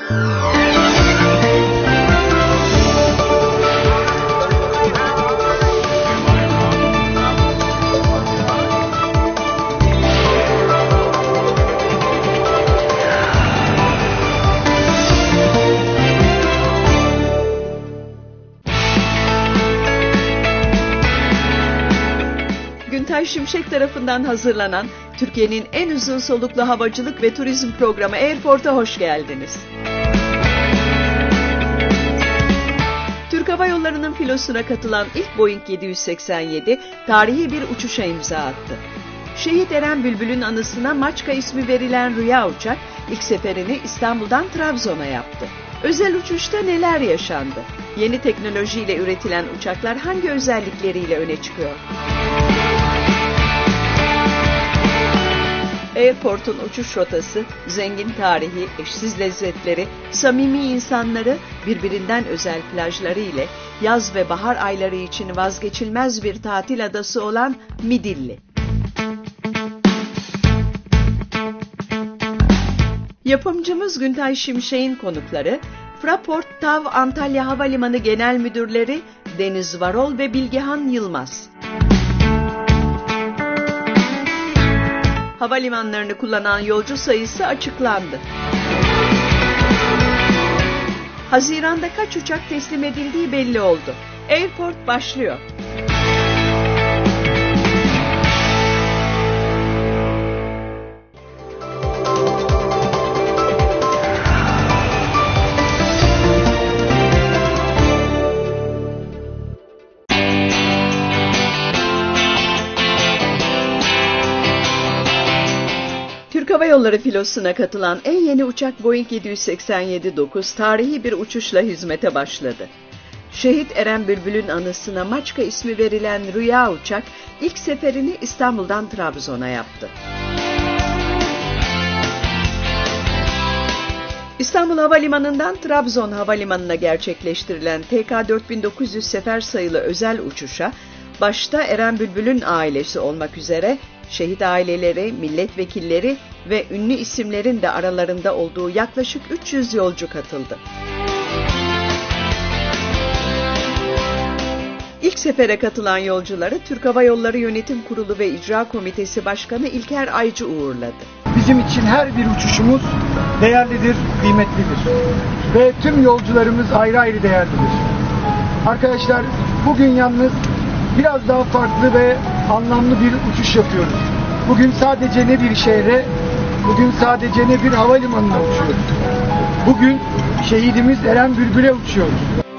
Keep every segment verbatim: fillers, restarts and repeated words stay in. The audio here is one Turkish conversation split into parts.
Güntay Şimşek tarafından hazırlanan Türkiye'nin en uzun soluklu havacılık ve turizm programı Airport'a hoş geldiniz. Türk Hava Yolları'nın filosuna katılan ilk Boeing yedi yüz seksen yedi tarihi bir uçuşa imza attı. Şehit Eren Bülbül'ün anısına Maçka ismi verilen Rüya uçak ilk seferini İstanbul'dan Trabzon'a yaptı. Özel uçuşta neler yaşandı? Yeni teknolojiyle üretilen uçaklar hangi özellikleriyle öne çıkıyor? Airport'un uçuş rotası, zengin tarihi, eşsiz lezzetleri, samimi insanları, birbirinden özel plajları ile yaz ve bahar ayları için vazgeçilmez bir tatil adası olan Midilli. Yapımcımız Güntay Şimşek'in konukları, Fraport TAV Antalya Havalimanı Genel Müdürleri Deniz Varol ve Bilgehan Yılmaz. Havalimanlarını kullanan yolcu sayısı açıklandı. Haziran'da kaç uçak teslim edildiği belli oldu. Airport başlıyor. Türk Hava Yolları filosuna katılan en yeni uçak Boeing yedi yüz seksen yedi dokuz tarihi bir uçuşla hizmete başladı. Şehit Eren Bülbül'ün anısına Maçka ismi verilen Rüya uçak ilk seferini İstanbul'dan Trabzon'a yaptı. İstanbul Havalimanı'ndan Trabzon Havalimanı'na gerçekleştirilen T K dört bin dokuz yüz sefer sayılı özel uçuşa, başta Eren Bülbül'ün ailesi olmak üzere şehit aileleri, milletvekilleri ve ünlü isimlerin de aralarında olduğu yaklaşık üç yüz yolcu katıldı. İlk sefere katılan yolcuları Türk Hava Yolları Yönetim Kurulu ve İcra Komitesi Başkanı İlker Aycı uğurladı. Bizim için her bir uçuşumuz değerlidir, kıymetlidir. Ve tüm yolcularımız ayrı ayrı değerlidir. Arkadaşlar, bugün yalnız biraz daha farklı ve anlamlı bir uçuş yapıyoruz. Bugün sadece ne bir şehre, bugün sadece ne bir havalimanına uçuyoruz. Bugün şehidimiz Eren Bülbül'e uçuyoruz.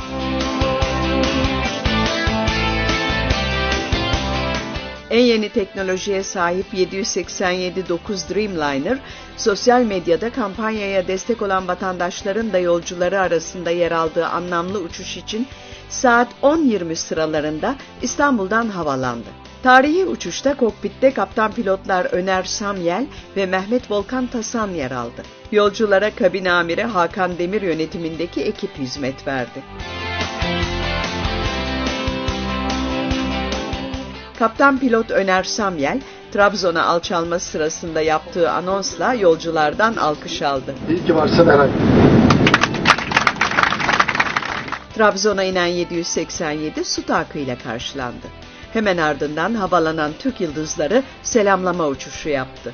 En yeni teknolojiye sahip yedi yüz seksen yedi dokuz Dreamliner, sosyal medyada kampanyaya destek olan vatandaşların da yolcuları arasında yer aldığı anlamlı uçuş için saat on yirmi sıralarında İstanbul'dan havalandı. Tarihi uçuşta kokpitte kaptan pilotlar Öner Samyel ve Mehmet Volkan Tasan yer aldı. Yolculara kabin amiri Hakan Demir yönetimindeki ekip hizmet verdi. Kaptan pilot Öner Samyel, Trabzon'a alçalma sırasında yaptığı anonsla yolculardan alkış aldı. İyi ki varsın Eren. Trabzon'a inen yedi yüz seksen yedi su takıyla karşılandı. Hemen ardından havalanan Türk Yıldızları selamlama uçuşu yaptı.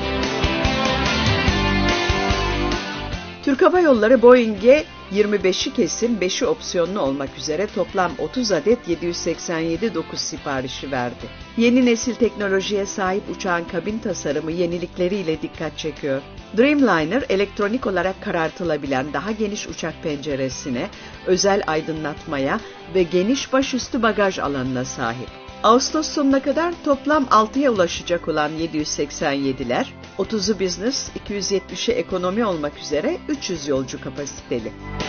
Türk Hava Yolları Boeing'e yirmi beşi kesim, beşi opsiyonlu olmak üzere toplam otuz adet yedi yüz seksen yedi dokuz siparişi verdi. Yeni nesil teknolojiye sahip uçağın kabin tasarımı yenilikleriyle dikkat çekiyor. Dreamliner, elektronik olarak karartılabilen daha geniş uçak penceresine, özel aydınlatmaya ve geniş başüstü bagaj alanına sahip. Ağustos sonuna kadar toplam altıya ulaşacak olan yedi yüz seksen yediler, otuzu business, iki yüz yetmişi ekonomi olmak üzere üç yüz yolcu kapasiteli.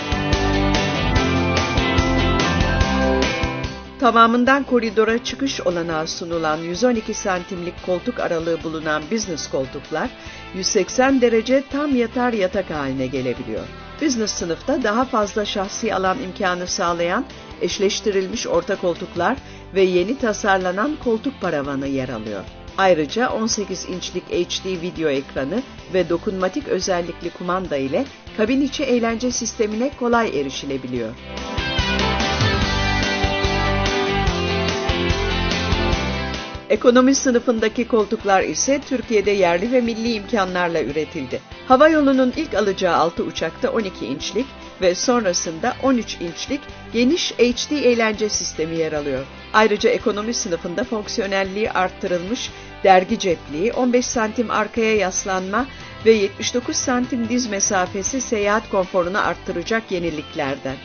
Tamamından koridora çıkış olanağı sunulan yüz on iki santimlik koltuk aralığı bulunan business koltuklar, yüz seksen derece tam yatar yatak haline gelebiliyor. Business sınıfta daha fazla şahsi alan imkanı sağlayan eşleştirilmiş orta koltuklar ve yeni tasarlanan koltuk paravanı yer alıyor. Ayrıca on sekiz inçlik H D video ekranı ve dokunmatik özellikli kumanda ile kabin içi eğlence sistemine kolay erişilebiliyor. Ekonomi sınıfındaki koltuklar ise Türkiye'de yerli ve milli imkanlarla üretildi. Havayolu'nun ilk alacağı altı uçakta on iki inçlik ve sonrasında on üç inçlik geniş H D eğlence sistemi yer alıyor. Ayrıca ekonomi sınıfında fonksiyonelliği arttırılmış dergi cepliği, on beş santim arkaya yaslanma ve yetmiş dokuz santim diz mesafesi seyahat konforunu arttıracak yeniliklerden.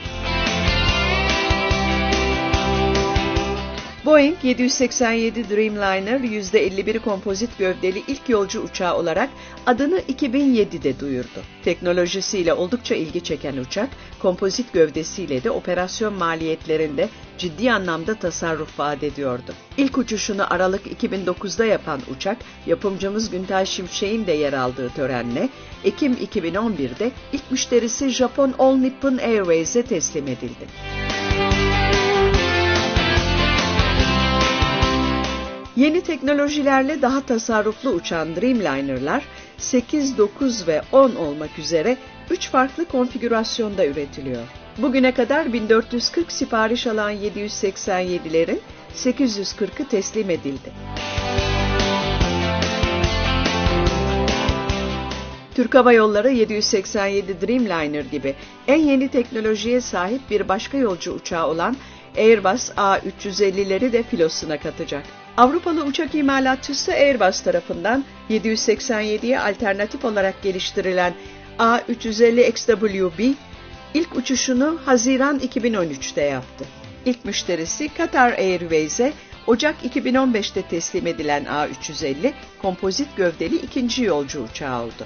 Boeing yedi yüz seksen yedi Dreamliner yüzde elli bir kompozit gövdeli ilk yolcu uçağı olarak adını iki bin yedide duyurdu. Teknolojisiyle oldukça ilgi çeken uçak, kompozit gövdesiyle de operasyon maliyetlerinde ciddi anlamda tasarruf vaat ediyordu. İlk uçuşunu Aralık iki bin dokuzda yapan uçak, yapımcımız Günter Şimşek'in de yer aldığı törenle Ekim iki bin on birde ilk müşterisi Japon All Nippon Airways'e teslim edildi. Yeni teknolojilerle daha tasarruflu uçan Dreamliner'lar sekiz, dokuz ve on olmak üzere üç farklı konfigürasyonda üretiliyor. Bugüne kadar bin dört yüz kırk sipariş alan yedi yüz seksen yedilerin sekiz yüz kırkı teslim edildi. Türk Hava Yolları yedi yüz seksen yedi Dreamliner gibi en yeni teknolojiye sahip bir başka yolcu uçağı olan Airbus A üç yüz ellileri de filosuna katacak. Avrupalı uçak imalatçısı Airbus tarafından yedi yüz seksen yediye alternatif olarak geliştirilen A üç yüz elli X W B ilk uçuşunu Haziran iki bin on üçte yaptı. İlk müşterisi Qatar Airways'e Ocak iki bin on beşte teslim edilen A üç yüz elli kompozit gövdeli ikinci yolcu uçağı oldu.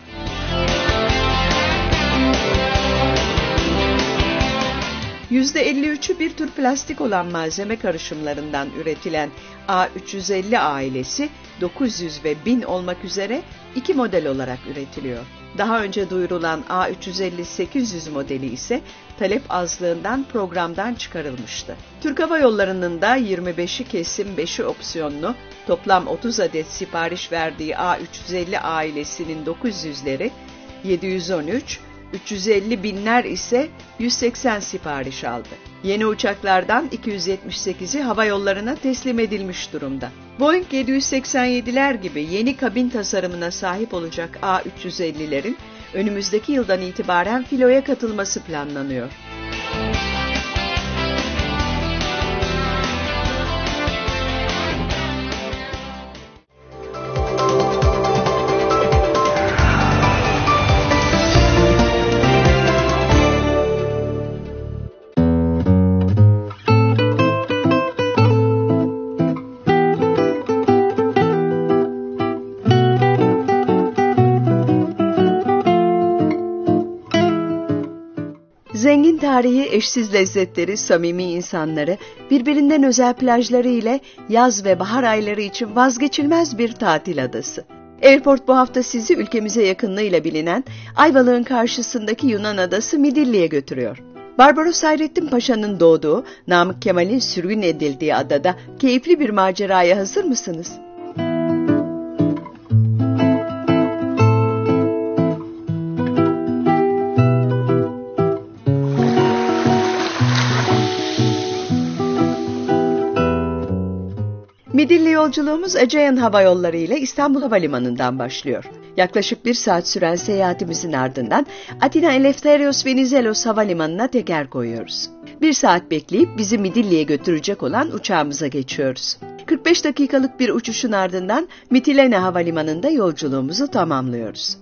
yüzde elli üçü bir tür plastik olan malzeme karışımlarından üretilen A üç yüz elli ailesi dokuz yüz ve bin olmak üzere iki model olarak üretiliyor. Daha önce duyurulan A üç yüz elli sekiz yüz modeli ise talep azlığından programdan çıkarılmıştı. Türk Hava Yolları'nın da yirmi beşi kesim beşi opsiyonlu toplam otuz adet sipariş verdiği A üç yüz elli ailesinin dokuz yüzleri yedi yüz on üç, üç yüz elli binler ise yüz seksen sipariş aldı. Yeni uçaklardan iki yüz yetmiş sekizi hava yollarına teslim edilmiş durumda. Boeing yedi yüz seksen yediler gibi yeni kabin tasarımına sahip olacak A üç yüz ellilerin önümüzdeki yıldan itibaren filoya katılması planlanıyor. Zengin tarihi, eşsiz lezzetleri, samimi insanları, birbirinden özel plajları ile yaz ve bahar ayları için vazgeçilmez bir tatil adası. Airport bu hafta sizi ülkemize yakınlığıyla bilinen Ayvalık'ın karşısındaki Yunan adası Midilli'ye götürüyor. Barbaros Hayrettin Paşa'nın doğduğu, Namık Kemal'in sürgün edildiği adada keyifli bir maceraya hazır mısınız? Midilli yolculuğumuz Aegean Hava Yolları ile İstanbul Havalimanı'ndan başlıyor. Yaklaşık bir saat süren seyahatimizin ardından Atina Eleftherios Venizelos Havalimanı'na teker koyuyoruz. Bir saat bekleyip bizi Midilli'ye götürecek olan uçağımıza geçiyoruz. kırk beş dakikalık bir uçuşun ardından Mitilene Havalimanı'nda yolculuğumuzu tamamlıyoruz.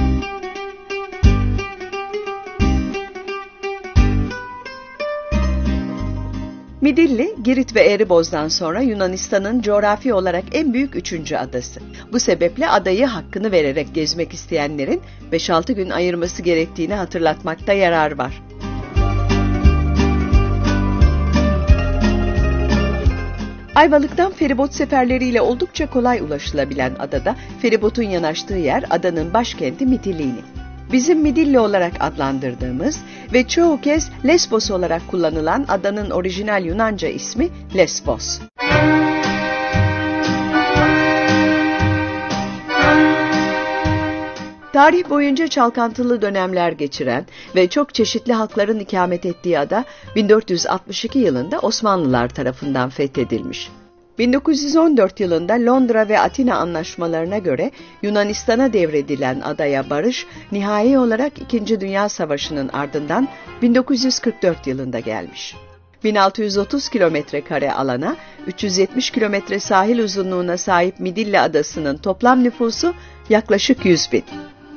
Midilli, Girit ve Eriboz'dan sonra Yunanistan'ın coğrafi olarak en büyük üçüncü adası. Bu sebeple adayı hakkını vererek gezmek isteyenlerin beş altı gün ayırması gerektiğini hatırlatmakta yarar var. Ayvalık'tan feribot seferleriyle oldukça kolay ulaşılabilen adada, feribotun yanaştığı yer adanın başkenti Mitilini. Bizim Midilli olarak adlandırdığımız ve çoğu kez Lesbos olarak kullanılan adanın orijinal Yunanca ismi Lesbos. Tarih boyunca çalkantılı dönemler geçiren ve çok çeşitli halkların ikamet ettiği ada bin dört yüz altmış iki yılında Osmanlılar tarafından fethedilmiş. bin dokuz yüz on dört yılında Londra ve Atina anlaşmalarına göre Yunanistan'a devredilen adaya barış nihai olarak İkinci Dünya Savaşı'nın ardından bin dokuz yüz kırk dört yılında gelmiş. bin altı yüz otuz kilometre kare alana, üç yüz yetmiş kilometre sahil uzunluğuna sahip Midilli Adası'nın toplam nüfusu yaklaşık yüz bin.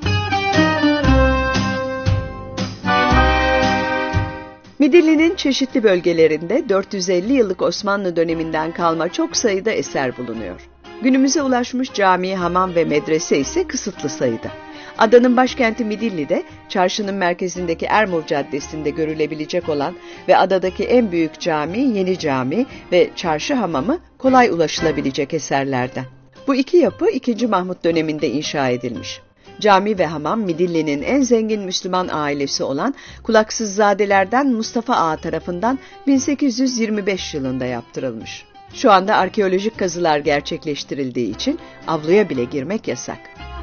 Midilli'nin çeşitli bölgelerinde dört yüz elli yıllık Osmanlı döneminden kalma çok sayıda eser bulunuyor. Günümüze ulaşmış cami, hamam ve medrese ise kısıtlı sayıda. Adanın başkenti Midilli'de, çarşının merkezindeki Ermur Caddesi'nde görülebilecek olan ve adadaki en büyük cami, Yeni Cami ve çarşı hamamı kolay ulaşılabilecek eserlerden. Bu iki yapı ikinci. Mahmut döneminde inşa edilmiş. Cami ve hamam Midilli'nin en zengin Müslüman ailesi olan Kulaksızzadelerden Mustafa Ağa tarafından bin sekiz yüz yirmi beş yılında yaptırılmış. Şu anda arkeolojik kazılar gerçekleştirildiği için avluya bile girmek yasak.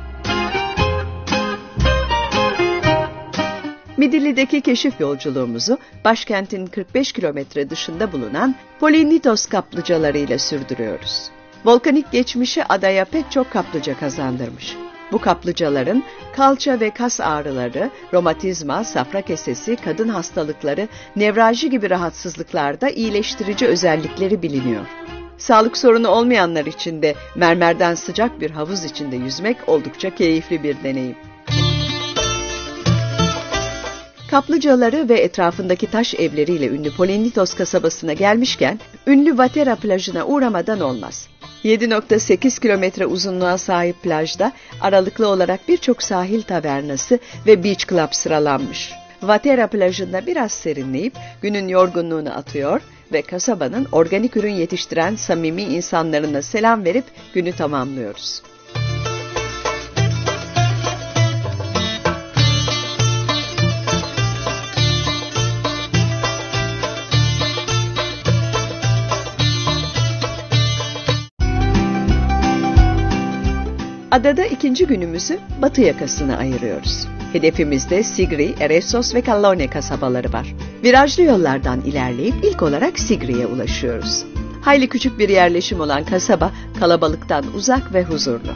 Midilli'deki keşif yolculuğumuzu başkentin kırk beş kilometre dışında bulunan Polinitos kaplıcalarıyla sürdürüyoruz. Volkanik geçmişi adaya pek çok kaplıca kazandırmış. Bu kaplıcaların kalça ve kas ağrıları, romatizma, safra kesesi, kadın hastalıkları, nevralji gibi rahatsızlıklarda iyileştirici özellikleri biliniyor. Sağlık sorunu olmayanlar için de mermerden sıcak bir havuz içinde yüzmek oldukça keyifli bir deneyim. Kaplıcaları ve etrafındaki taş evleriyle ünlü Polinitos kasabasına gelmişken, ünlü Vatera plajına uğramadan olmaz. yedi nokta sekiz kilometre uzunluğa sahip plajda aralıklı olarak birçok sahil tavernası ve beach club sıralanmış. Vatera plajında biraz serinleyip günün yorgunluğunu atıyor ve kasabanın organik ürün yetiştiren samimi insanlarına selam verip günü tamamlıyoruz. Adada ikinci günümüzü batı yakasına ayırıyoruz. Hedefimizde Sigri, Eressos ve Kallone kasabaları var. Virajlı yollardan ilerleyip ilk olarak Sigri'ye ulaşıyoruz. Hayli küçük bir yerleşim olan kasaba kalabalıktan uzak ve huzurlu.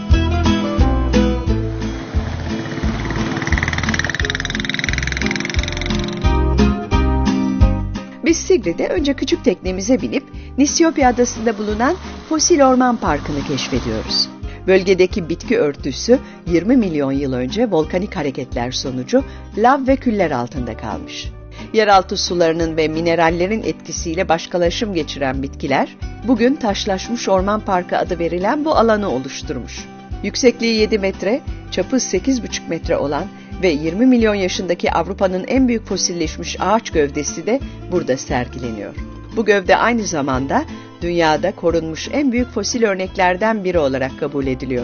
Biz Sigri'de önce küçük teknemize binip Nisyopya adasında bulunan Fosil Orman Parkı'nı keşfediyoruz. Bölgedeki bitki örtüsü yirmi milyon yıl önce volkanik hareketler sonucu lav ve küller altında kalmış. Yeraltı sularının ve minerallerin etkisiyle başkalaşım geçiren bitkiler, bugün taşlaşmış orman parkı adı verilen bu alanı oluşturmuş. Yüksekliği yedi metre, çapı sekiz buçuk metre olan ve yirmi milyon yaşındaki Avrupa'nın en büyük fosilleşmiş ağaç gövdesi de burada sergileniyor. Bu gövde aynı zamanda dünyada korunmuş en büyük fosil örneklerden biri olarak kabul ediliyor.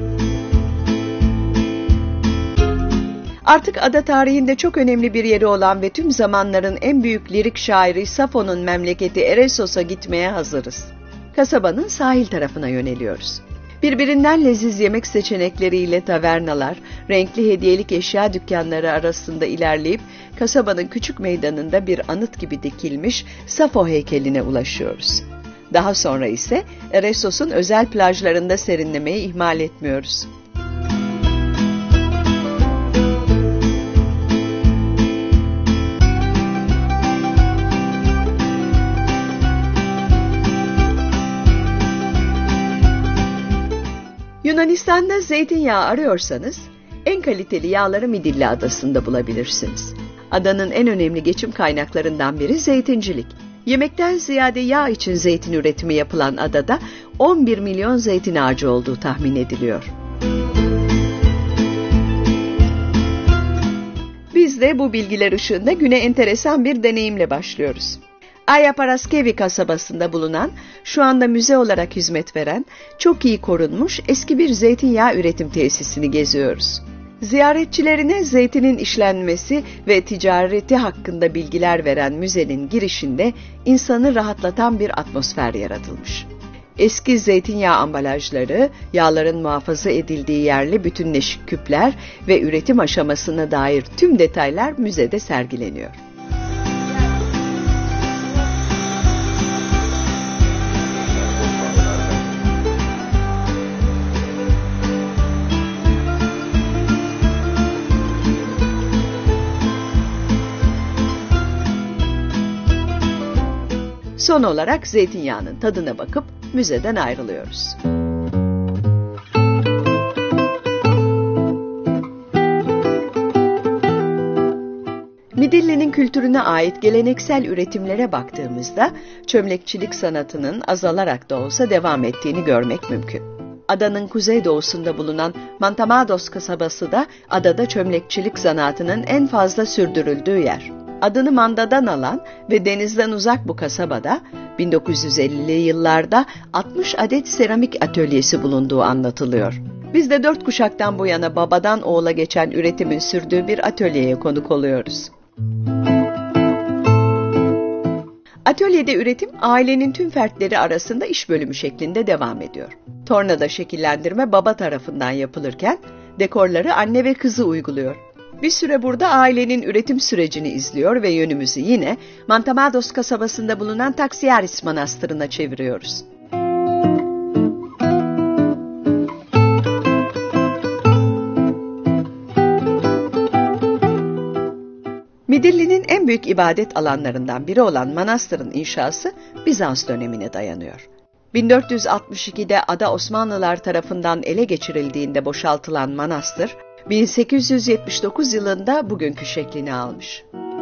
Artık ada tarihinde çok önemli bir yeri olan ve tüm zamanların en büyük lirik şairi Safo'nun memleketi Eressos'a gitmeye hazırız. Kasabanın sahil tarafına yöneliyoruz. Birbirinden leziz yemek seçenekleriyle tavernalar, renkli hediyelik eşya dükkanları arasında ilerleyip kasabanın küçük meydanında bir anıt gibi dikilmiş Safo heykeline ulaşıyoruz. Daha sonra ise Eressos'un özel plajlarında serinlemeyi ihmal etmiyoruz. Yunanistan'da zeytinyağı arıyorsanız en kaliteli yağları Midilli Adası'nda bulabilirsiniz. Adanın en önemli geçim kaynaklarından biri zeytincilik. Yemekten ziyade yağ için zeytin üretimi yapılan adada on bir milyon zeytin ağacı olduğu tahmin ediliyor. Biz de bu bilgiler ışığında güne enteresan bir deneyimle başlıyoruz. Aya Paraskevi kasabasında bulunan, şu anda müze olarak hizmet veren, çok iyi korunmuş eski bir zeytinyağı üretim tesisini geziyoruz. Ziyaretçilerine zeytinin işlenmesi ve ticareti hakkında bilgiler veren müzenin girişinde insanı rahatlatan bir atmosfer yaratılmış. Eski zeytinyağı ambalajları, yağların muhafaza edildiği yerli bütünleşik küpler ve üretim aşamasına dair tüm detaylar müzede sergileniyor. Son olarak zeytinyağının tadına bakıp müzeden ayrılıyoruz. Midilli'nin kültürüne ait geleneksel üretimlere baktığımızda çömlekçilik sanatının azalarak da olsa devam ettiğini görmek mümkün. Adanın kuzeydoğusunda bulunan Mantamados kasabası da adada çömlekçilik sanatının en fazla sürdürüldüğü yer. Adını mandadan alan ve denizden uzak bu kasabada bin dokuz yüz ellili yıllarda altmış adet seramik atölyesi bulunduğu anlatılıyor. Biz de dört kuşaktan bu yana babadan oğula geçen üretimin sürdüğü bir atölyeye konuk oluyoruz. Atölyede üretim ailenin tüm fertleri arasında iş bölümü şeklinde devam ediyor. Tornada şekillendirme baba tarafından yapılırken dekorları anne ve kızı uyguluyor. Bir süre burada ailenin üretim sürecini izliyor ve yönümüzü yine Mantamados kasabasında bulunan Taksiaris Manastırı'na çeviriyoruz. Midilli'nin en büyük ibadet alanlarından biri olan manastırın inşası Bizans dönemine dayanıyor. bin dört yüz altmış ikide ada Osmanlılar tarafından ele geçirildiğinde boşaltılan manastır, bin sekiz yüz yetmiş dokuz yılında bugünkü şeklini almış.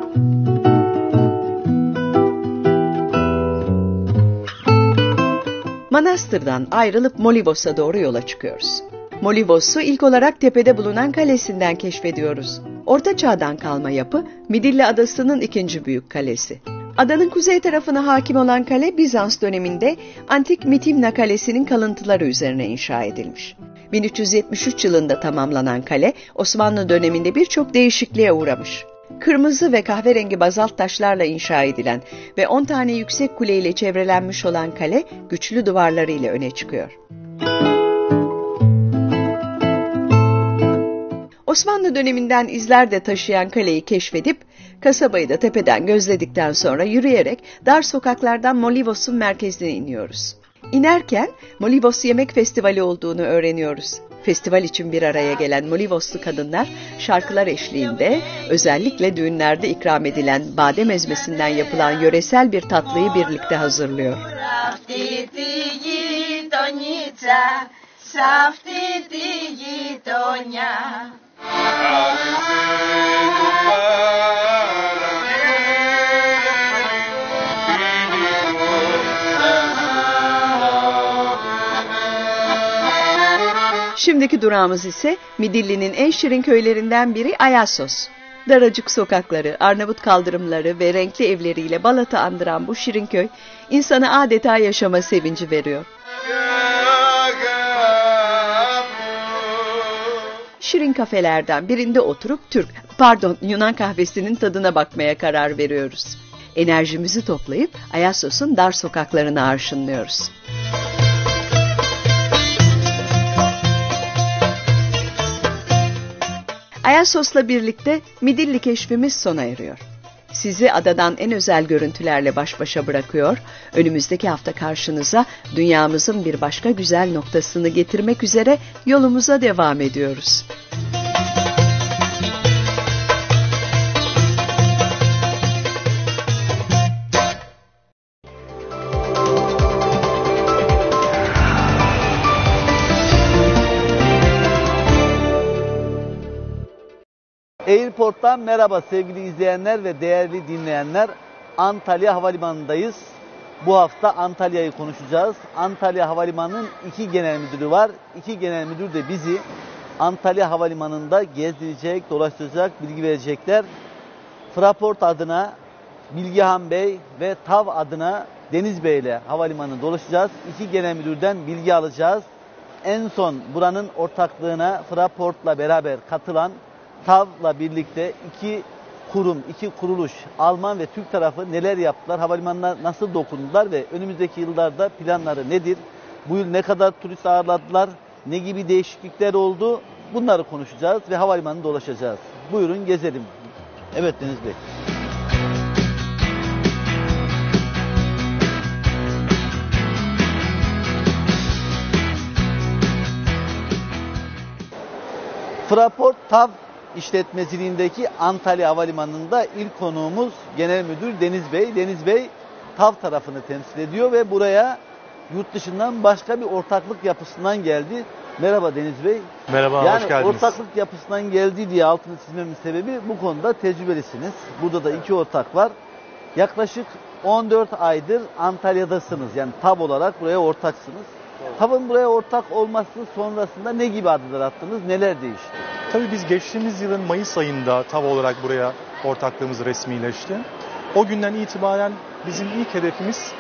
Manastırdan ayrılıp Molivos'a doğru yola çıkıyoruz. Molivos'u ilk olarak tepede bulunan kalesinden keşfediyoruz. Orta Çağ'dan kalma yapı, Midilli Adası'nın ikinci büyük kalesi. Adanın kuzey tarafına hakim olan kale, Bizans döneminde Antik Mitimna Kalesi'nin kalıntıları üzerine inşa edilmiş. bin üç yüz yetmiş üç yılında tamamlanan kale, Osmanlı döneminde birçok değişikliğe uğramış. Kırmızı ve kahverengi bazalt taşlarla inşa edilen ve on tane yüksek kule ile çevrelenmiş olan kale, güçlü duvarlarıyla öne çıkıyor. Osmanlı döneminden izler de taşıyan kaleyi keşfedip, kasabayı da tepeden gözledikten sonra yürüyerek dar sokaklardan Molivos'un merkezine iniyoruz. İnerken Molivos Yemek Festivali olduğunu öğreniyoruz. Festival için bir araya gelen Molivoslu kadınlar şarkılar eşliğinde özellikle düğünlerde ikram edilen badem ezmesinden yapılan yöresel bir tatlıyı birlikte hazırlıyor. Şimdiki durağımız ise Midilli'nin en şirin köylerinden biri Ayassos. Daracık sokakları, Arnavut kaldırımları ve renkli evleriyle Balat'ı andıran bu şirin köy, insana adeta yaşama sevinci veriyor. Şirin kafelerden birinde oturup Türk, pardon Yunan kahvesinin tadına bakmaya karar veriyoruz. Enerjimizi toplayıp Ayassos'un dar sokaklarını arşınlıyoruz. Ayassos'la birlikte Midilli keşfimiz sona eriyor. Sizi adadan en özel görüntülerle baş başa bırakıyor, önümüzdeki hafta karşınıza dünyamızın bir başka güzel noktasını getirmek üzere yolumuza devam ediyoruz. Airport'tan merhaba sevgili izleyenler ve değerli dinleyenler. Antalya Havalimanı'ndayız. Bu hafta Antalya'yı konuşacağız. Antalya Havalimanı'nın iki genel müdürü var. İki genel müdür de bizi Antalya Havalimanı'nda gezdirecek, dolaştıracak, bilgi verecekler. Fraport adına Bilgehan Bey ve TAV adına Deniz Bey ile havalimanı dolaşacağız. İki genel müdürden bilgi alacağız. En son buranın ortaklığına Fraport'la beraber katılan TAV'la birlikte iki kurum, iki kuruluş, Alman ve Türk tarafı neler yaptılar, havalimanına nasıl dokundular ve önümüzdeki yıllarda planları nedir? Bu yıl ne kadar turist ağırladılar, ne gibi değişiklikler oldu, bunları konuşacağız ve havalimanını dolaşacağız. Buyurun gezelim. Evet Deniz Bey. Fraport TAV işletmeciliğindeki Antalya Havalimanı'nda ilk konuğumuz Genel Müdür Deniz Bey. Deniz Bey TAV tarafını temsil ediyor ve buraya yurt dışından başka bir ortaklık yapısından geldi. Merhaba Deniz Bey. Merhaba, yani hoş geldiniz. Ortaklık yapısından geldi diye altını çizmemin sebebi bu konuda tecrübelisiniz. Burada da iki ortak var. Yaklaşık on dört aydır Antalya'dasınız. Yani TAV olarak buraya ortaksınız. TAV'ın buraya ortak olması sonrasında ne gibi adımlar attınız, neler değişti? Tabii biz geçtiğimiz yılın Mayıs ayında TAV olarak buraya ortaklığımız resmileşti. O günden itibaren bizim ilk hedefimiz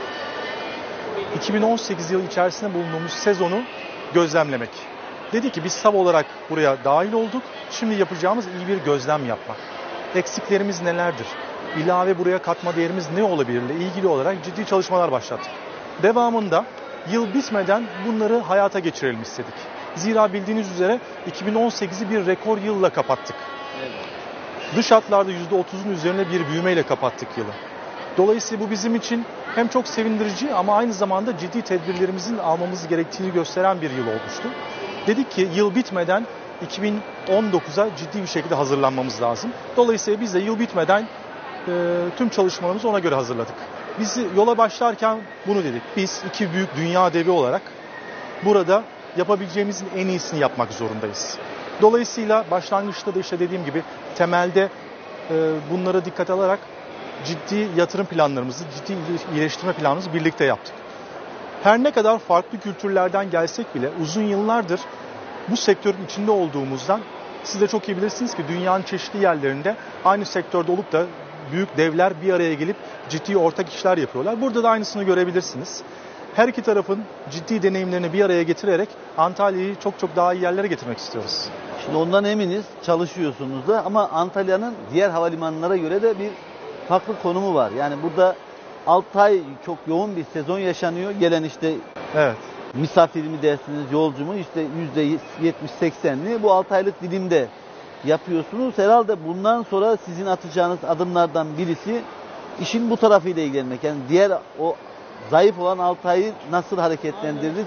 iki bin on sekiz yılı içerisinde bulunduğumuz sezonu gözlemlemek. Dedi ki biz TAV olarak buraya dahil olduk. Şimdi yapacağımız iyi bir gözlem yapmak. Eksiklerimiz nelerdir? İlave buraya katma değerimiz ne olabilirle ilgili olarak ciddi çalışmalar başlattık. Devamında yıl bitmeden bunları hayata geçirelim istedik. Zira bildiğiniz üzere iki bin on sekizi bir rekor yılla kapattık. Evet. Dış hatlarda yüzde otuzun üzerine bir büyümeyle kapattık yılı. Dolayısıyla bu bizim için hem çok sevindirici ama aynı zamanda ciddi tedbirlerimizin almamız gerektiğini gösteren bir yıl olmuştu. Dedik ki yıl bitmeden iki bin on dokuza ciddi bir şekilde hazırlanmamız lazım. Dolayısıyla biz de yıl bitmeden e, tüm çalışmalarımızı ona göre hazırladık. Biz yola başlarken bunu dedik. Biz iki büyük dünya devi olarak burada yapabileceğimizin en iyisini yapmak zorundayız. Dolayısıyla başlangıçta da işte dediğim gibi temelde e, bunlara dikkat alarak ciddi yatırım planlarımızı, ciddi iyileştirme planımızı birlikte yaptık. Her ne kadar farklı kültürlerden gelsek bile uzun yıllardır bu sektörün içinde olduğumuzdan siz de çok iyi bilirsiniz ki dünyanın çeşitli yerlerinde aynı sektörde olup da büyük devler bir araya gelip ciddi ortak işler yapıyorlar. Burada da aynısını görebilirsiniz. Her iki tarafın ciddi deneyimlerini bir araya getirerek Antalya'yı çok çok daha iyi yerlere getirmek istiyoruz. Şimdi ondan eminiz, çalışıyorsunuz da ama Antalya'nın diğer havalimanlara göre de bir farklı konumu var. Yani burada altı ay çok yoğun bir sezon yaşanıyor. Gelen işte evet. misafir mi dersiniz, yolcu mu işte yüzde yetmiş seksenli bu altı aylık dilimde yapıyorsunuz. Herhalde bundan sonra sizin atacağınız adımlardan birisi işin bu tarafıyla ilgilenmek. Yani diğer o zayıf olan altı ayı nasıl hareketlendirir?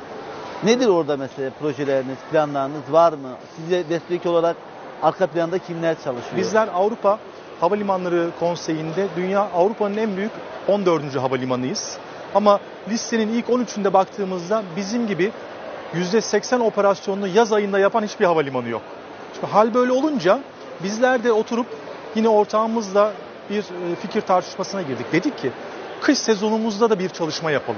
Nedir orada mesela projeleriniz, planlarınız var mı? Size destek olarak arka planda kimler çalışıyor? Bizler Avrupa Havalimanları Konseyi'nde dünya Avrupa'nın en büyük on dördüncü havalimanıyız. Ama listenin ilk on üçünde baktığımızda bizim gibi yüzde seksen operasyonunu yaz ayında yapan hiçbir havalimanı yok. Çünkü hal böyle olunca bizler de oturup yine ortağımızla bir fikir tartışmasına girdik. Dedik ki kış sezonumuzda da bir çalışma yapalım.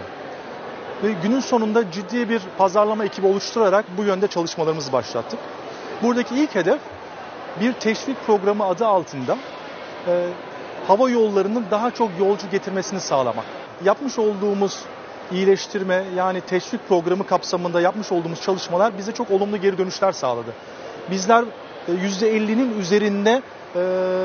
Ve günün sonunda ciddi bir pazarlama ekibi oluşturarak bu yönde çalışmalarımızı başlattık. Buradaki ilk hedef bir teşvik programı adı altında e, hava yollarının daha çok yolcu getirmesini sağlamak. Yapmış olduğumuz iyileştirme yani teşvik programı kapsamında yapmış olduğumuz çalışmalar bize çok olumlu geri dönüşler sağladı. Bizler e, yüzde ellinin üzerinde e,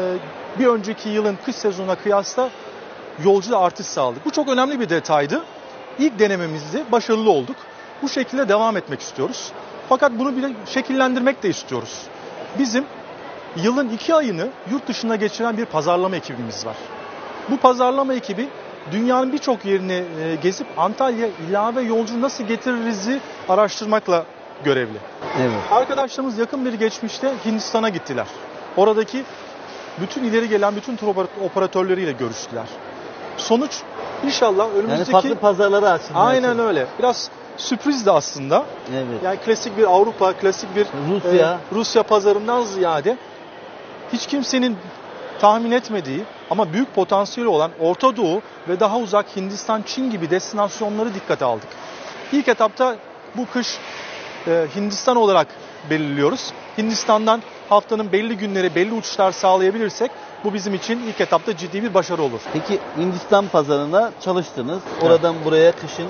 bir önceki yılın kış sezonuna kıyasla yolcuda artış sağladık. Bu çok önemli bir detaydı. İlk denememizde başarılı olduk. Bu şekilde devam etmek istiyoruz. Fakat bunu bir de şekillendirmek de istiyoruz. Bizim yılın iki ayını yurt dışına geçiren bir pazarlama ekibimiz var. Bu pazarlama ekibi dünyanın birçok yerini gezip Antalya ilave yolcu nasıl getiririz'i araştırmakla görevli. Evet. Arkadaşlarımız yakın bir geçmişte Hindistan'a gittiler. Oradaki bütün ileri gelen bütün tur operatörleriyle görüştüler. Sonuç inşallah önümüzdeki... Yani farklı pazarlara açılmaya Aynen çalışıyor. öyle. Biraz sürpriz de aslında. Evet. Yani klasik bir Avrupa, klasik bir Rusya. E, Rusya pazarından ziyade hiç kimsenin tahmin etmediği ama büyük potansiyeli olan Orta Doğu ve daha uzak Hindistan, Çin gibi destinasyonları dikkate aldık. İlk etapta bu kış e, Hindistan olarak belirliyoruz. Hindistan'dan haftanın belli günleri, belli uçuşlar sağlayabilirsek bu bizim için ilk etapta ciddi bir başarı olur. Peki Hindistan pazarına çalıştınız. Oradan evet. buraya kışın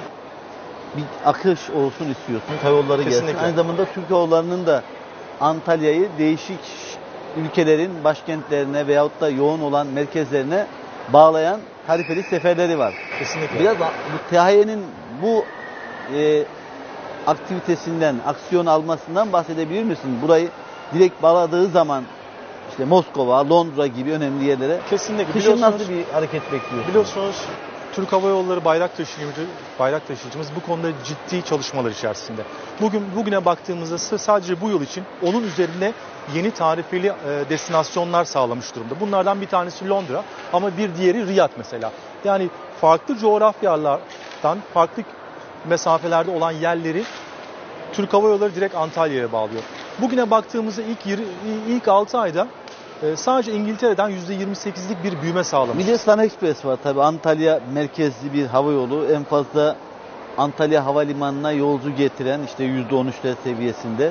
bir akış olsun istiyorsunuz. Havayolları gelsin. Aynı zamanda Türk Hava Yolları'nın da Antalya'yı değişik ülkelerin başkentlerine veyahut da yoğun olan merkezlerine bağlayan tarifeli seferleri var. Kesinlikle. Biraz bu T H Y'nin bu e, aktivitesinden, aksiyon almasından bahsedebilir misin? Burayı direkt bağladığı zaman işte Moskova, Londra gibi önemli yerlere Kesinlikle. kışın nasıl bir hareket bekliyorsunuz? Biliyorsunuz Türk Hava Yolları bayrak taşıyıcı, bayrak taşıyıcımız bu konuda ciddi çalışmalar içerisinde. Bugün bugüne baktığımızda sadece bu yıl için onun üzerine yeni tarifeli e, destinasyonlar sağlamış durumda. Bunlardan bir tanesi Londra ama bir diğeri Riyad mesela. Yani farklı coğrafyalardan, farklı mesafelerde olan yerleri Türk Hava Yolları direkt Antalya'ya bağlıyor. Bugüne baktığımızda ilk ilk altı ayda sadece İngiltere'den yüzde yirmi sekizlik bir büyüme sağlamış. Bir de Sun Express var tabii. Antalya merkezli bir hava yolu. En fazla Antalya Havalimanı'na yolcu getiren işte yüzde on üçler seviyesinde.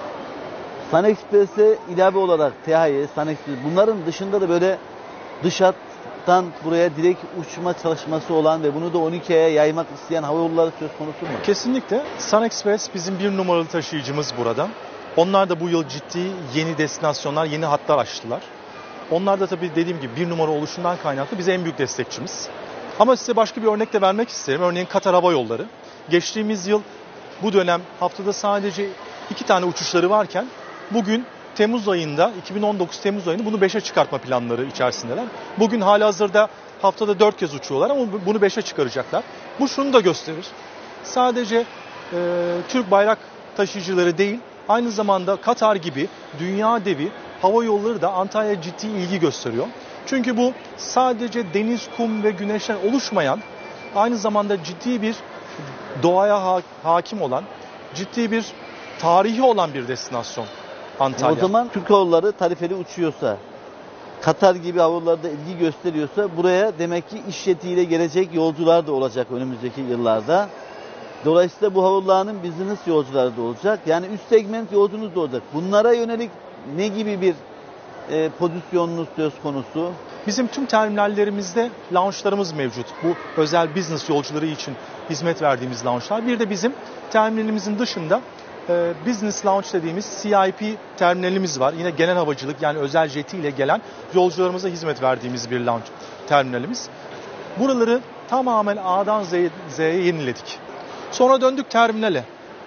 Sun Express'e ilave olarak T H Y, Sun Express, bunların dışında da böyle dış hattan buraya direkt uçma çalışması olan ve bunu da on iki aya yaymak isteyen hava yolları söz konusu mu? Kesinlikle. Sun Express bizim bir numaralı taşıyıcımız burada. Onlar da bu yıl ciddi yeni destinasyonlar, yeni hatlar açtılar. Onlar da tabii dediğim gibi bir numara oluşundan kaynaklı bize en büyük destekçimiz. Ama size başka bir örnek de vermek isterim. Örneğin Katar Hava Yolları. Geçtiğimiz yıl bu dönem haftada sadece iki tane uçuşları varken bugün Temmuz ayında, iki bin on dokuz Temmuz ayında bunu beşe çıkartma planları içerisindeler. Bugün halihazırda haftada dört kez uçuyorlar ama bunu beşe çıkaracaklar. Bu şunu da gösterir. Sadece e, Türk bayrak taşıyıcıları değil, aynı zamanda Katar gibi dünya devi hava yolları da Antalya'ya ciddi ilgi gösteriyor. Çünkü bu sadece deniz, kum ve güneşten oluşmayan, aynı zamanda ciddi bir doğaya ha- hakim olan, ciddi bir tarihi olan bir destinasyon Antalya. O zaman Türk Hava Yolları tarifeli uçuyorsa, Katar gibi hava yolları da ilgi gösteriyorsa buraya demek ki iş jetiyle gelecek yolcular da olacak önümüzdeki yıllarda. Dolayısıyla bu hava yollarının business yolcuları da olacak. Yani üst segment yolcunuz da olacak. Bunlara yönelik ne gibi bir e, pozisyonunuz söz konusu? Bizim tüm terminallerimizde lounge'larımız mevcut. Bu özel business yolcuları için hizmet verdiğimiz lounge'lar. Bir de bizim terminalimizin dışında e, business lounge dediğimiz C I P terminalimiz var. Yine genel havacılık yani özel jetiyle gelen yolcularımıza hizmet verdiğimiz bir lounge terminalimiz. Buraları tamamen A'dan Z'ye yeniledik. Sonra döndük terminale.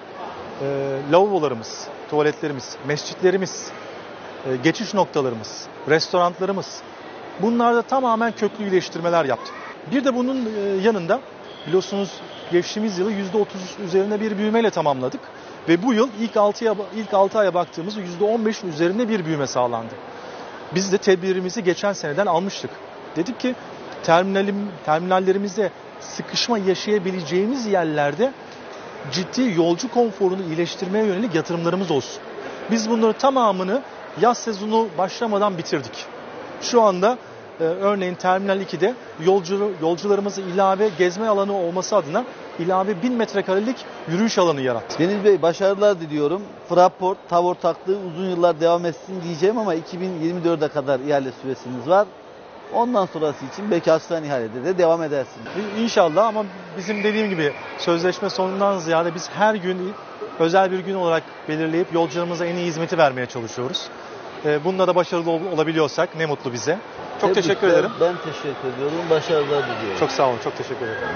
E, lavabolarımız, tuvaletlerimiz, mescitlerimiz, e, geçiş noktalarımız, restoranlarımız. Bunlarda tamamen köklü iyileştirmeler yaptık. Bir de bunun e, yanında biliyorsunuz geçtiğimiz yılı yüzde otuz üzerinde bir büyümeyle tamamladık. Ve bu yıl ilk altı aya, ilk altı aya baktığımızda yüzde on beşin üzerinde bir büyüme sağlandı. Biz de tedbirimizi geçen seneden almıştık. Dedik ki terminalim, terminallerimizde sıkışma yaşayabileceğimiz yerlerde ciddi yolcu konforunu iyileştirmeye yönelik yatırımlarımız olsun. Biz bunları tamamını yaz sezonu başlamadan bitirdik. Şu anda e, örneğin Terminal iki'de yolcu, yolcularımızı ilave gezme alanı olması adına ilave bin metrekarelik yürüyüş alanı yarattık. Deniz Bey başarılar diliyorum. Fraport, TAV ortaklığı uzun yıllar devam etsin diyeceğim ama iki bin yirmi dörde kadar ihale süresiniz var. Ondan sonrası için belki açılan ihalede de devam edersiniz. İnşallah ama bizim dediğim gibi sözleşme sonundan ziyade biz her gün özel bir gün olarak belirleyip yolcularımıza en iyi hizmeti vermeye çalışıyoruz. Bunda da başarılı olabiliyorsak ne mutlu bize. Çok Tebrikler. teşekkür ederim. Ben teşekkür ediyorum. Başarılar diliyorum. Çok sağ olun. Çok teşekkür ederim.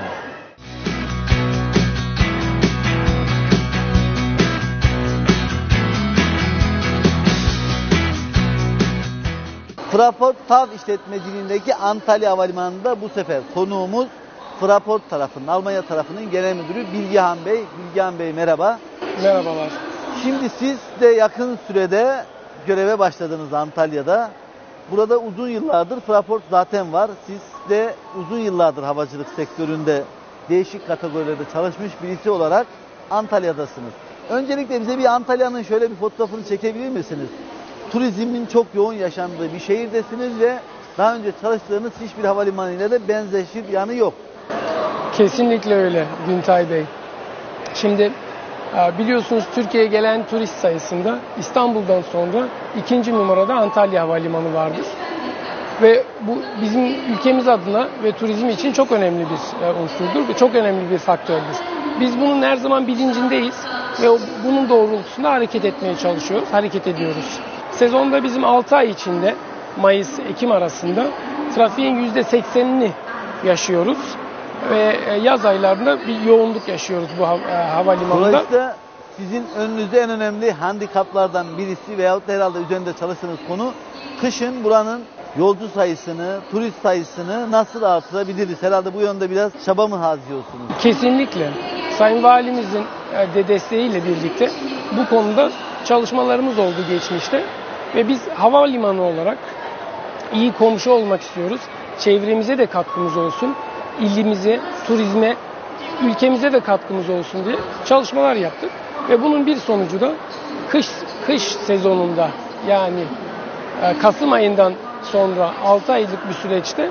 Fraport TAV işletmeciliğindeki Antalya Havalimanı'nda bu sefer konuğumuz Fraport tarafının, Almanya tarafının genel müdürü Bilgehan Bey. Bilgehan Bey merhaba. Merhabalar. Şimdi siz de yakın sürede göreve başladınız Antalya'da. Burada uzun yıllardır Fraport zaten var. Siz de uzun yıllardır havacılık sektöründe değişik kategorilerde çalışmış birisi olarak Antalya'dasınız. Öncelikle bize bir Antalya'nın şöyle bir fotoğrafını çekebilir misiniz? Turizmin çok yoğun yaşandığı bir şehirdesiniz ve daha önce çalıştığınız hiçbir havalimanıyla da benzeşir yanı yok. Kesinlikle öyle Güntay Bey. Şimdi biliyorsunuz Türkiye'ye gelen turist sayısında İstanbul'dan sonra ikinci numarada Antalya Havalimanı vardır. Ve bu bizim ülkemiz adına ve turizm için çok önemli bir unsurdur ve çok önemli bir faktördür. Biz bunun her zaman bilincindeyiz ve bunun doğrultusunda hareket etmeye çalışıyoruz, hareket ediyoruz. Sezonda bizim altı ay içinde Mayıs-Ekim arasında trafiğin yüzde seksenini yaşıyoruz. ve yaz aylarında bir yoğunluk yaşıyoruz bu havalimanında. Dolayısıyla sizin önünüzde en önemli handikaplardan birisi veyahut da herhalde üzerinde çalıştığınız konu kışın buranın yolcu sayısını, turist sayısını nasıl artırabiliriz? Herhalde bu yönde biraz çaba mı harcıyorsunuz? Kesinlikle. Sayın Valimizin de desteğiyle birlikte bu konuda çalışmalarımız oldu geçmişte. Ve biz havalimanı olarak iyi komşu olmak istiyoruz. Çevremize de katkımız olsun. İlimize, turizme, ülkemize de katkımız olsun diye çalışmalar yaptık. Ve bunun bir sonucu da kış kış sezonunda, yani Kasım ayından sonra altı aylık bir süreçte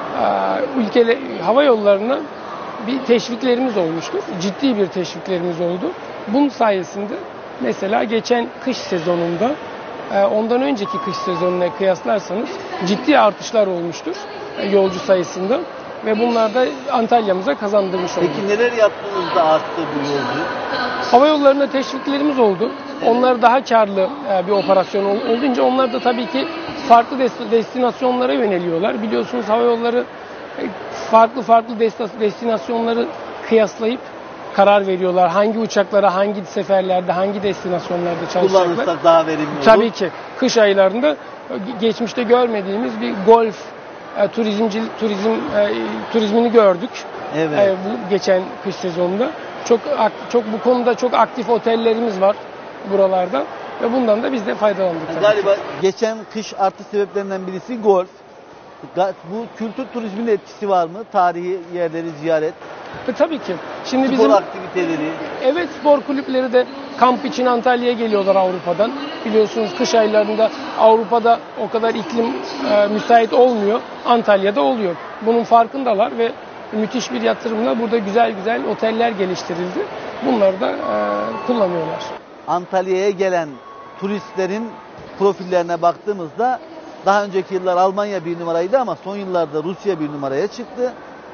ülke hava yollarına bir teşviklerimiz olmuştur. Ciddi bir teşviklerimiz oldu. Bunun sayesinde mesela geçen kış sezonunda ondan önceki kış sezonuna kıyaslarsanız ciddi artışlar olmuştur yolcu sayısında ve bunlar da Antalya'mıza kazandırmış oldu. Peki neler yaptığınızda arttı bu yolcu? Hava yollarına teşviklerimiz oldu. Onlar daha karlı bir operasyon olunca onlar da tabii ki farklı destinasyonlara yöneliyorlar. Biliyorsunuz hava yolları farklı farklı destinasyonları kıyaslayıp karar veriyorlar. Hangi uçaklara, hangi seferlerde, hangi destinasyonlarda çalışacaklar. Kullanırsak daha verimli olur. Tabii ki. Kış aylarında geçmişte görmediğimiz bir golf e, turizmci turizm e, turizmini gördük. Evet. E, bu geçen kış sezonunda çok çok bu konuda çok aktif otellerimiz var buralarda ve bundan da biz de faydalandık. Yani galiba ki. Geçen kış artış sebeplerinden birisi golf. Bu kültür turizminin etkisi var mı? Tarihi yerleri ziyaret. E, tabii ki. Şimdi spor bizim aktiviteleri. Evet, spor kulüpleri de kamp için Antalya'ya geliyorlar Avrupa'dan. Biliyorsunuz kış aylarında Avrupa'da o kadar iklim e, müsait olmuyor. Antalya'da oluyor. Bunun farkındalar ve müthiş bir yatırımla burada güzel güzel oteller geliştirildi. Bunları da e, kullanıyorlar. Antalya'ya gelen turistlerin profillerine baktığımızda daha önceki yıllar Almanya bir numaraydı ama son yıllarda Rusya bir numaraya çıktı.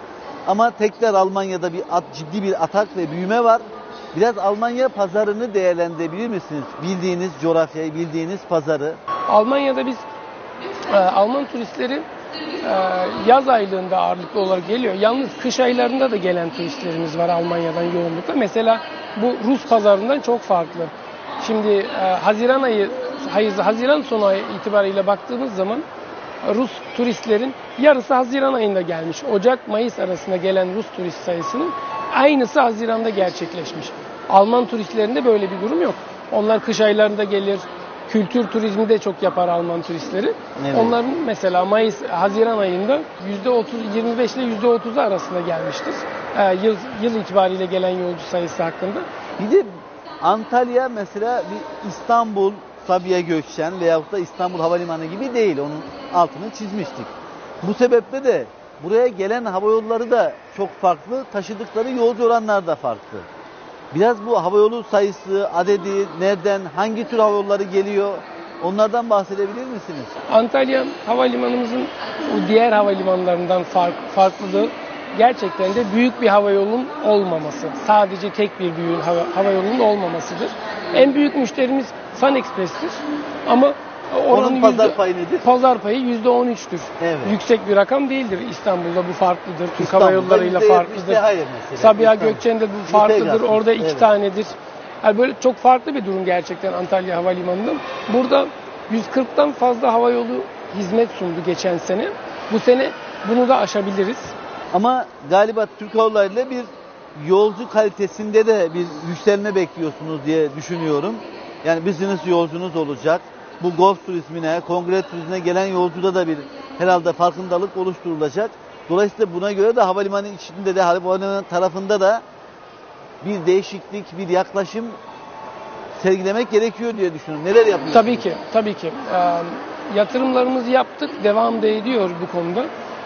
Ama tekrar Almanya'da bir at, ciddi bir atak ve büyüme var. Biraz Almanya pazarını değerlendirebilir misiniz? Bildiğiniz coğrafyayı, bildiğiniz pazarı. Almanya'da biz e, Alman turistleri e, yaz aylığında ağırlıklı olarak geliyor. Yalnız kış aylarında da gelen turistlerimiz var Almanya'dan yoğunlukla. Mesela bu Rus pazarından çok farklı. Şimdi e, Haziran ayı, hayır, Haziran sonu ayı itibariyle baktığımız zaman Rus turistlerin yarısı Haziran ayında gelmiş. Ocak-Mayıs arasında gelen Rus turist sayısının aynısı Haziran'da gerçekleşmiş. Alman turistlerinde böyle bir durum yok. Onlar kış aylarında gelir. Kültür turizmi de çok yapar Alman turistleri. Evet. Onların mesela Mayıs, Haziran ayında yüzde otuz, yirmi beş ile yüzde otuz arasında gelmiştir. Ee, yıl, yıl itibariyle gelen yolcu sayısı hakkında. Bir de Antalya mesela bir İstanbul, Sabiha Gökçen veyahut da İstanbul Havalimanı gibi değil. Onun altını çizmiştik. Bu sebeple de buraya gelen hava yolları da çok farklı. Taşıdıkları yolcu oranlar da farklı. Biraz bu havayolu sayısı, adedi, nereden, hangi tür hava yolları geliyor? Onlardan bahsedebilir misiniz? Antalya havalimanımızın diğer havalimanlarından fark, farklılığı gerçekten de büyük bir havayolunun olmaması. Sadece tek bir büyük hava, havayolunun olmamasıdır. En büyük müşterimiz Sun Express'tir. Ama onun pazar yüzde, payı nedir? Pazar payı yüzde on üç'tür. Evet. Yüksek bir rakam değildir. İstanbul'da bu farklıdır. Türk Hava Yolları'yla farklıdır. Sabiha Gökçen'de bu farklıdır. Orada iki evet. tanedir. Yani böyle çok farklı bir durum gerçekten Antalya Havalimanı'nda. Burada yüz kırk'tan fazla havayolu hizmet sundu geçen sene. Bu sene bunu da aşabiliriz. Ama galiba Türk Hava Yolları'yla bir yolcu kalitesinde de bir yükselme bekliyorsunuz diye düşünüyorum. Yani business yolcunuz olacak. Bu golf turizmine, kongre turizmine gelen yolcuda da bir herhalde farkındalık oluşturulacak. Dolayısıyla buna göre de havalimanı içinde de havalimanı tarafında da bir değişiklik, bir yaklaşım sergilemek gerekiyor diye düşünüyorum. Neler yapıyorsunuz? Tabii ki, tabii ki. Ee, yatırımlarımızı yaptık, devam da ediyor bu konuda.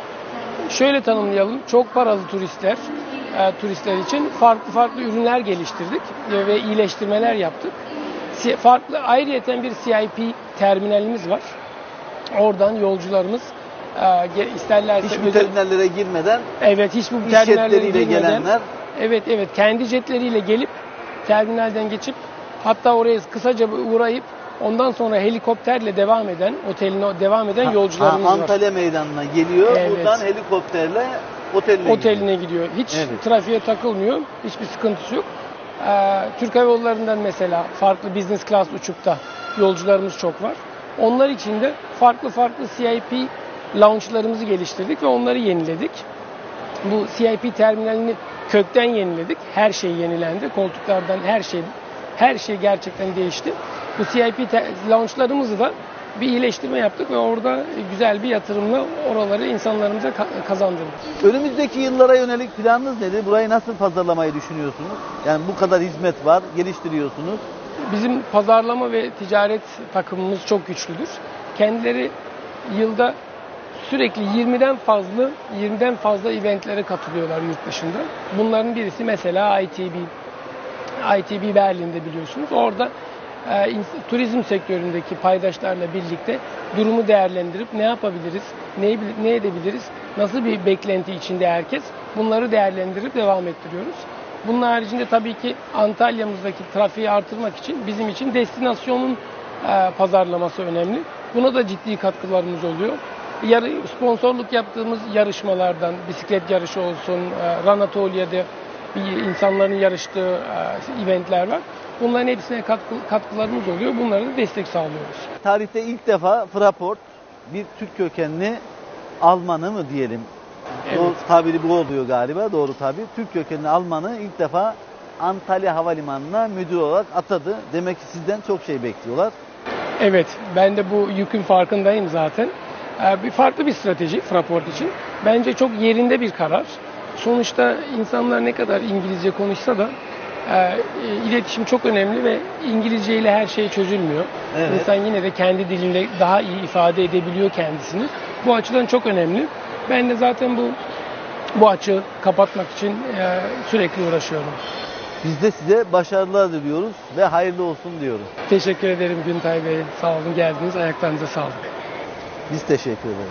Şöyle tanımlayalım, çok paralı turistler, e, turistler için farklı farklı ürünler geliştirdik ve, ve iyileştirmeler yaptık. Farklı ayrıyeten bir C I P terminalimiz var. Oradan yolcularımız e, isterlerse hiç bu terminallere girmeden, evet hiç bu terminallere girmeden gelenler, evet evet kendi jetleriyle gelip terminalden geçip hatta oraya kısaca uğrayıp ondan sonra helikopterle devam eden oteline devam eden ha, yolcularımız ha, var. Antalya meydanına geliyor. Evet. Buradan helikopterle oteline, oteline gidiyor. Hiç Evet. trafiğe takılmıyor. Hiçbir sıkıntısı yok. Ee, Türk Hava Yolları'ndan mesela farklı business class uçup da yolcularımız çok var. Onlar için de farklı farklı C I P lounge'larımızı geliştirdik ve onları yeniledik. Bu C I P terminalini kökten yeniledik. Her şey yenilendi. Koltuklardan her şey her şey gerçekten değişti. Bu C I P lounge'larımızı da bir iyileştirme yaptık ve orada güzel bir yatırımla oraları insanlarımıza kazandırdık. Önümüzdeki yıllara yönelik planınız nedir? Burayı nasıl pazarlamayı düşünüyorsunuz? Yani bu kadar hizmet var, geliştiriyorsunuz. Bizim pazarlama ve ticaret takımımız çok güçlüdür. Kendileri yılda sürekli yirmiden fazla yirmiden fazla eventlere katılıyorlar yurt dışında. Bunların birisi mesela I T B. I T B Berlin'de biliyorsunuz. Orada e, turizm sektöründeki paydaşlarla birlikte durumu değerlendirip ne yapabiliriz, ne, ne edebiliriz, nasıl bir beklenti içinde herkes bunları değerlendirip devam ettiriyoruz. Bunun haricinde tabii ki Antalya'mızdaki trafiği artırmak için bizim için destinasyonun e, pazarlaması önemli. Buna da ciddi katkılarımız oluyor. Yarı, sponsorluk yaptığımız yarışmalardan, bisiklet yarışı olsun, e, Run Atolia'da bir insanların yarıştığı e, eventler var. Bunların hepsine katkı, katkılarımız oluyor. Bunlara da destek sağlıyoruz. Tarihte ilk defa Fraport bir Türk kökenli Almanı mı diyelim? Evet. Doğru tabiri bu oluyor galiba. Doğru tabir. Türk kökenli Almanı ilk defa Antalya Havalimanı'na müdür olarak atadı. Demek ki sizden çok şey bekliyorlar. Evet, ben de bu yükün farkındayım zaten. Ee, bir farklı bir strateji Fraport için. Bence çok yerinde bir karar. Sonuçta insanlar ne kadar İngilizce konuşsa da e, iletişim çok önemli ve İngilizce ile her şey çözülmüyor. Evet. İnsan yine de kendi dilinde daha iyi ifade edebiliyor kendisini. Bu açıdan çok önemli. Ben de zaten bu bu açığı kapatmak için e, sürekli uğraşıyorum. Biz de size başarılar diliyoruz ve hayırlı olsun diyoruz. Teşekkür ederim Güntay Bey. Sağ olun geldiniz. Ayaklarınıza sağlık. Biz teşekkür ederiz.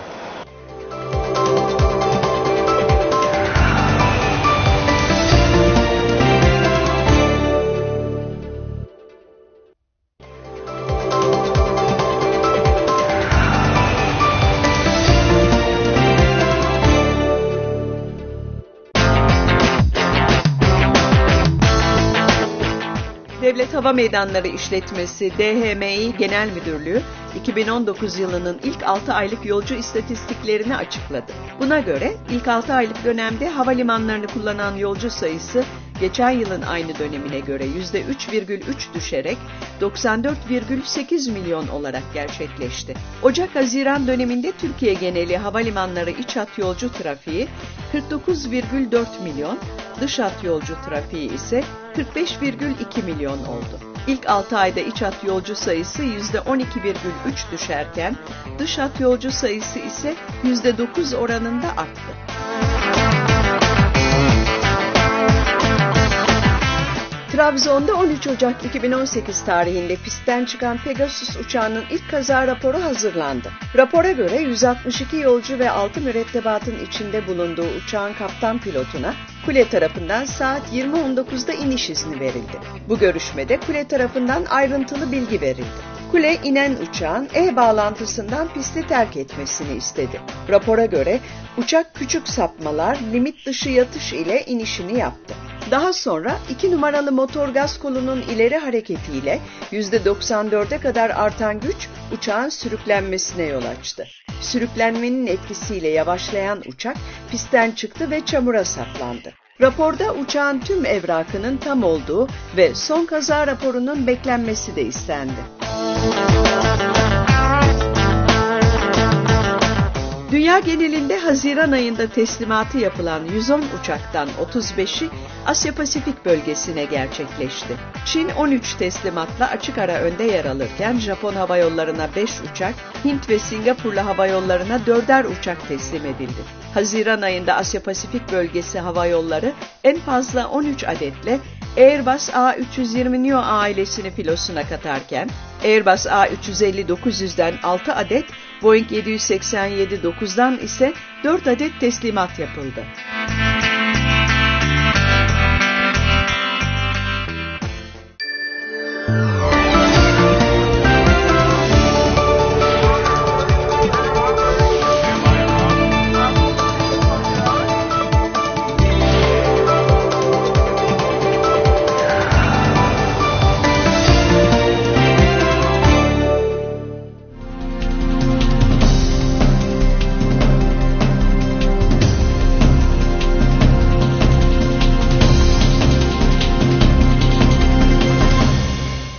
Devlet Hava Meydanları İşletmesi D H M İ Genel Müdürlüğü iki bin on dokuz yılının ilk altı aylık yolcu istatistiklerini açıkladı. Buna göre ilk altı aylık dönemde havalimanlarını kullanan yolcu sayısı geçen yılın aynı dönemine göre yüzde üç virgül üç düşerek doksan dört virgül sekiz milyon olarak gerçekleşti. Ocak-Haziran döneminde Türkiye geneli havalimanları iç hat yolcu trafiği kırk dokuz virgül dört milyon, dış hat yolcu trafiği ise kırk beş virgül iki milyon oldu. İlk altı ayda iç hat yolcu sayısı yüzde on iki virgül üç düşerken dış hat yolcu sayısı ise yüzde dokuz oranında arttı. Trabzon'da on üç Ocak iki bin on sekiz tarihinde pistten çıkan Pegasus uçağının ilk kaza raporu hazırlandı. Rapora göre yüz altmış iki yolcu ve altı mürettebatın içinde bulunduğu uçağın kaptan pilotuna kule tarafından saat yirmi on dokuzda iniş izni verildi. Bu görüşmede kule tarafından ayrıntılı bilgi verildi. Kule inen uçağın E-bağlantısından pisti terk etmesini istedi. Rapora göre uçak küçük sapmalar, limit dışı yatış ile inişini yaptı. Daha sonra iki numaralı motor gaz kolunun ileri hareketiyle yüzde doksan dörde kadar artan güç uçağın sürüklenmesine yol açtı. Sürüklenmenin etkisiyle yavaşlayan uçak pistten çıktı ve çamura saplandı. Raporda uçağın tüm evrakının tam olduğu ve son kaza raporunun beklenmesi de istendi. Dünya genelinde Haziran ayında teslimatı yapılan yüz on uçaktan otuz beşi Asya Pasifik bölgesine gerçekleşti. Çin on üç teslimatla açık ara önde yer alırken Japon Hava Yolları'na beş uçak, Hint ve Singapurlu Hava Yolları'na dörder uçak teslim edildi. Haziran ayında Asya Pasifik bölgesi hava yolları en fazla on üç adetle Airbus A üç yüz yirmi neo ailesini filosuna katarken Airbus A üç yüz elli dokuz yüzden altı adet, Boeing yedi yüz seksen yedi dokuzdan ise dört adet teslimat yapıldı.